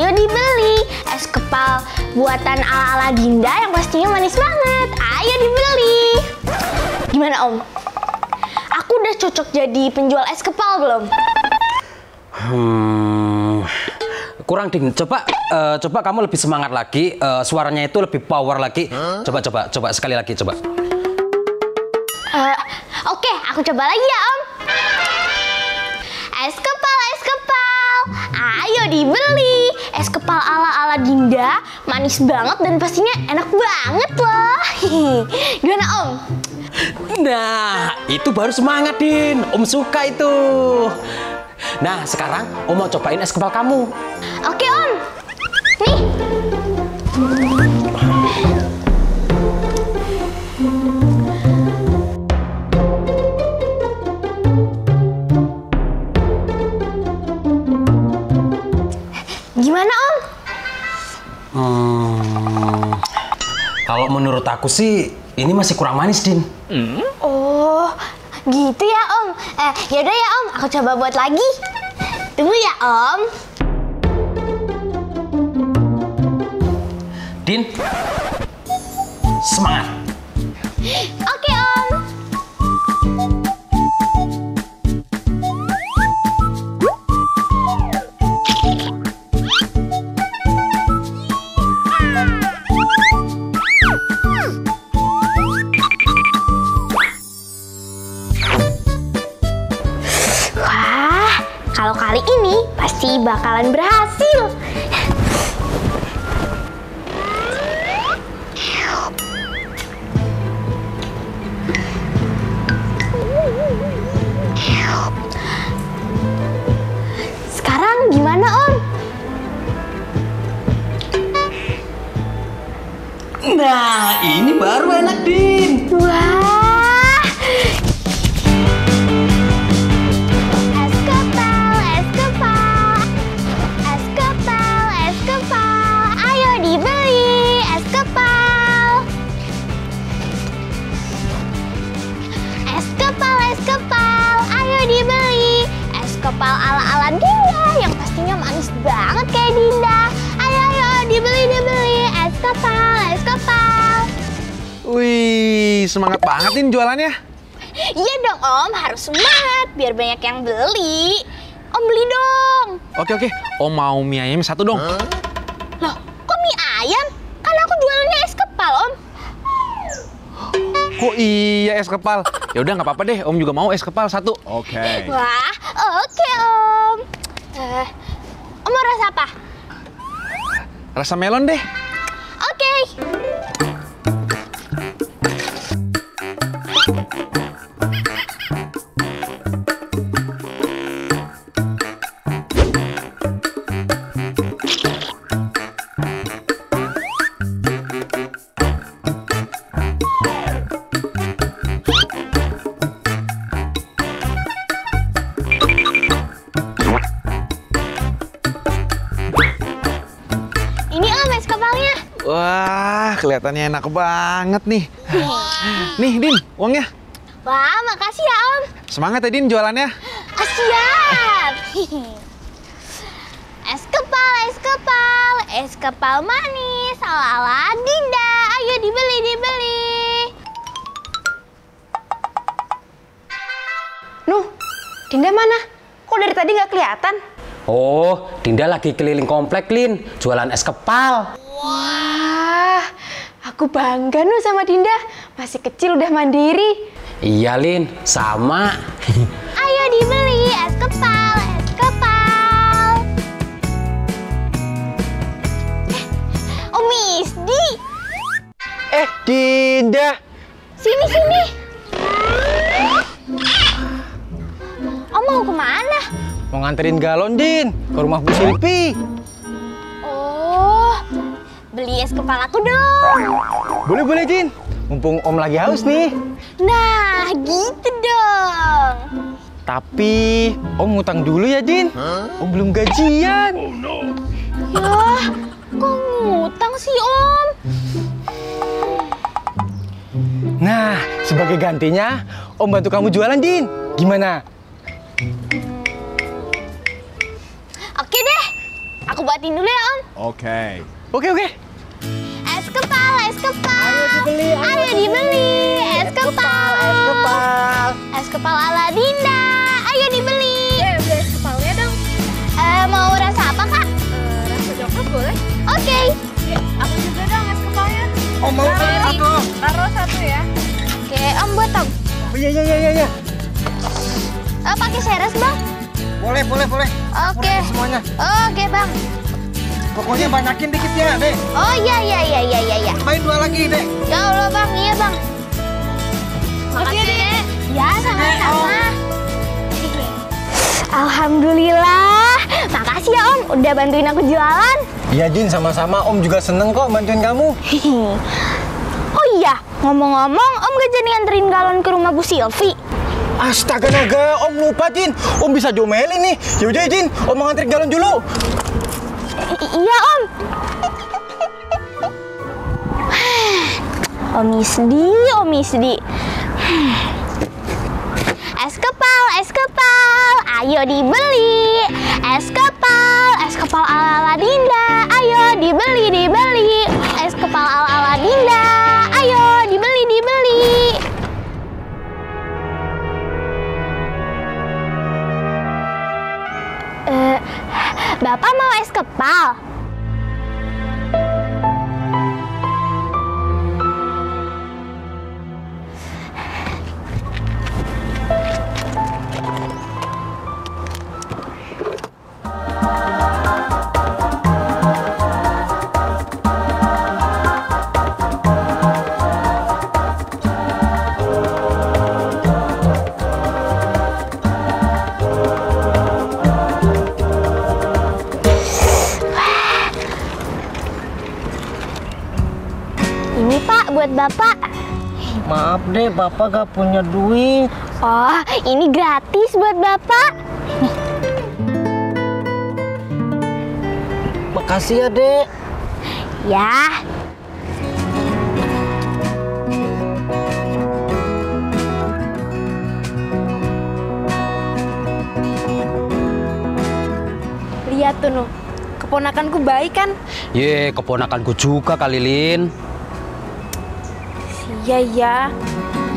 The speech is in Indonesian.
Ayo dibeli es kepal buatan ala-ala Dinda yang pastinya manis banget. Ayo dibeli. Gimana Om? Aku udah cocok jadi penjual es kepal belum? Kurang ding. Coba kamu lebih semangat lagi. Suaranya itu lebih power lagi. Coba sekali lagi coba. Oke, aku coba lagi ya Om. Es kepal, ayo dibeli. Es kepal ala-ala Dinda, manis banget dan pastinya enak banget loh. Gimana Om? Nah, itu baru semangat, Din. Om suka itu. Nah, sekarang Om mau cobain es kepal kamu. Oke Om. Nih. Gimana Om? Kalau menurut aku sih, ini masih kurang manis, Din. Oh, gitu ya Om. Yaudah ya Om, aku coba buat lagi. Tunggu ya Om. Din, semangat. Oke Om. Wah, kalau kali ini pasti bakalan berhasil. Sekarang gimana Om? Nah, ini baru enak, Din. Wah, es kepal, ayo dibeli es kepal. Es kepal, ayo dibeli es kepal ala-ala Dinda yang pastinya manis banget kayak Dinda. Ayo dibeli es kepal. Wih, semangat banget Din jualannya. Iya dong Om, harus semangat biar banyak yang beli. Om beli dong. Oke, Om mau mie ayam satu dong. Loh, kok mie ayam? Kan aku jualannya es kepal Om. Kok iya es kepal? Ya udah nggak apa-apa deh, Om juga mau es kepal satu. Oke. Wah, oke Om. Om mau rasa apa? Rasa melon deh. Oke. Ini Om es kepalnya. Wah, kelihatannya enak banget nih. Nih, Din, uangnya. Wah, makasih ya Om. Semangat ya, Din, jualannya. Siap. Es kepal manis ala-ala Dinda. Ayo dibeli. Nuh, Dinda mana? Kok dari tadi nggak kelihatan? Oh, Dinda lagi keliling komplek, Lin. Jualan es kepal. Wah, aku bangga Nuh sama Dinda. Masih kecil udah mandiri. Iya, Lin. Sama. Ayo dibeli es kepal. Om Misdi, Dinda. sini. Om mau kemana? Mau nganterin galon, Din, ke rumah Bu Silvi. Oh, beli es kepal aku dong. Boleh, Din. Mumpung Om lagi haus nih. Nah, gitu dong. Tapi Om ngutang dulu ya, Din. Om belum gajian. Yah, kok ngutang sih Om? Nah, sebagai gantinya, Om bantu kamu jualan, Din. Gimana? Oke deh, aku Aku buatin dulu ya, Om. Oke. Es kepal, es kepal. Ayo dibeli, Ayo dibeli. Es kepal. Es kepal ala Dinda. Ayo dibeli. Beli es kepalnya dong. Mau rasa apa, Kak? Rasa coklat boleh? Oke. Aku juga dong es kepalnya. Oh, mau satu. Taruh satu ya. Oke, Om buat Om. Iya. Pakai seres, Bang. Boleh. Oke. Semuanya. Oke, Bang. Pokoknya banyakin dikit ya, Dek. Oh iya. Main 2 lagi, Dek. Ya Allah, Bang. Iya, Bang. Makasih, Dek. Ya, sama-sama. Alhamdulillah. Makasih ya, Om. Udah bantuin aku jualan. Iya Jin, sama-sama. Om juga seneng kok bantuin kamu. Oh iya, ngomong-ngomong, Om gak jadi nganterin galon ke rumah Bu Silvi. Astaga naga, Om lupa Jin. Om bisa jomelin nih. Yaudah Jin, Om mau nganterin galon dulu. Iya, Om. Om Isdi. Es kepal. Ayo dibeli. Es kepal ala Dinda. Ayo dibeli. Es kepal ala Dinda. Ayo dibeli. Bapak mau es kepal? Ini Pak, buat Bapak. Maaf deh, Bapak gak punya duit. Oh, ini gratis buat Bapak. Makasih ya, Dek. Ya. Lihat tuh, Nuh. Keponakanku baik kan? Keponakanku juga kali, Lin. Iya.